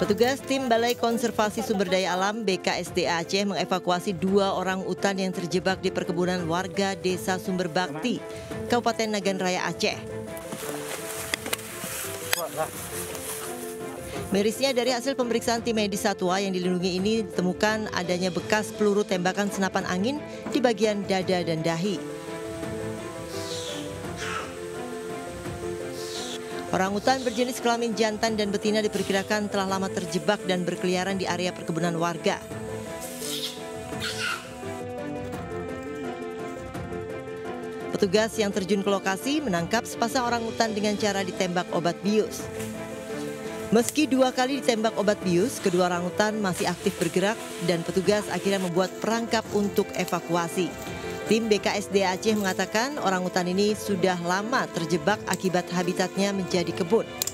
Petugas tim Balai Konservasi Sumber Daya Alam BKSDA Aceh mengevakuasi 2 orang utan yang terjebak di perkebunan warga Desa Sumber Bakti, Kabupaten Nagan Raya Aceh. Mirisnya, dari hasil pemeriksaan tim medis satwa yang dilindungi ini ditemukan adanya bekas peluru tembakan senapan angin di bagian dada dan dahi. Orangutan berjenis kelamin jantan dan betina diperkirakan telah lama terjebak dan berkeliaran di area perkebunan warga. Petugas yang terjun ke lokasi menangkap sepasang orangutan dengan cara ditembak obat bius. Meski 2 kali ditembak obat bius, kedua orangutan masih aktif bergerak dan petugas akhirnya membuat perangkap untuk evakuasi. Tim BKSDA Aceh mengatakan orangutan ini sudah lama terjebak akibat habitatnya menjadi kebun.